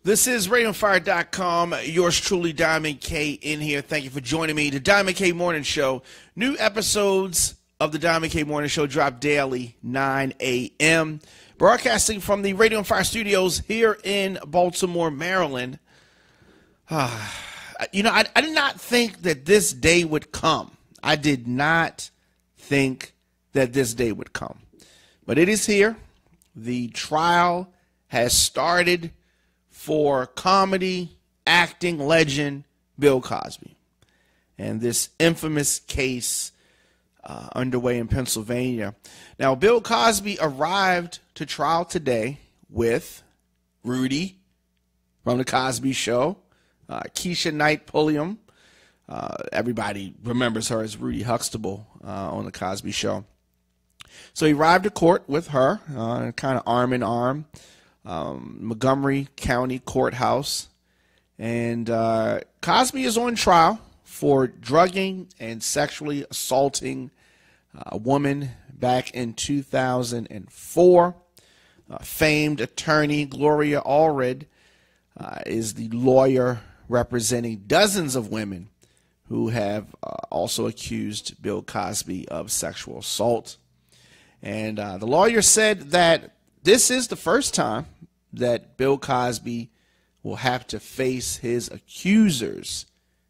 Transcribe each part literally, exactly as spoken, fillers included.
This is radio fire dot com. Yours truly, Diamond K, in here. Thank you for joining me. The Diamond K Morning Show. New episodes of the Diamond K Morning Show drop daily, nine a m Broadcasting from the Radio and Fire Studios here in Baltimore, Maryland. Uh, you know, I, I did not think that this day would come. I did not think that this day would come. But it is here. The trial has started for comedy acting legend Bill Cosby. And this infamous case uh, underway in Pennsylvania. Now, Bill Cosby arrived to trial today with Rudy from The Cosby Show, uh, Keshia Knight Pulliam. Uh, everybody remembers her as Rudy Huxtable uh, on The Cosby Show. So he arrived to court with her, uh, kind of arm in arm. Um, Montgomery County Courthouse, and uh, Cosby is on trial for drugging and sexually assaulting a woman back in two thousand four. Uh, famed attorney Gloria Allred uh, is the lawyer representing dozens of women who have uh, also accused Bill Cosby of sexual assault. And uh, the lawyer said that this is the first time that Bill Cosby will have to face his accusers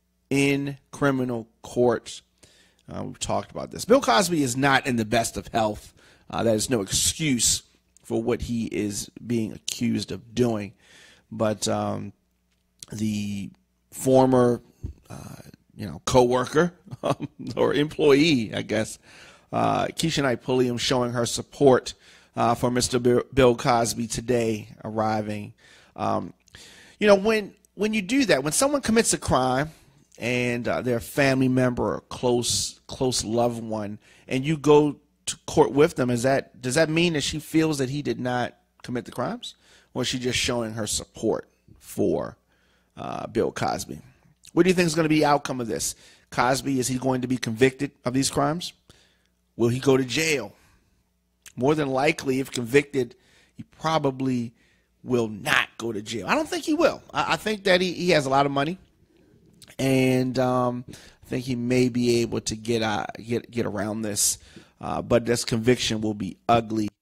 in criminal court. Uh, we've talked about this. Bill Cosby is not in the best of health. Uh, that is no excuse for what he is being accused of doing. But um, the former, uh, you know, co-worker or employee, I guess, uh, Keshia Knight Pulliam, showing her support Uh, for Mister Bill Cosby today, arriving. Um, you know, when when you do that, when someone commits a crime and uh, they're a family member or a close close loved one, and you go to court with them, is that does that mean that she feels that he did not commit the crimes, or is she just showing her support for uh, Bill Cosby? What do you think is going to be the outcome of this? Cosby, is he going to be convicted of these crimes? Will he go to jail? More than likely, if convicted, he probably will not go to jail. I don't think he will. I, I think that he, he has a lot of money, and um, I think he may be able to get uh, get get around this. Uh, but this conviction will be ugly.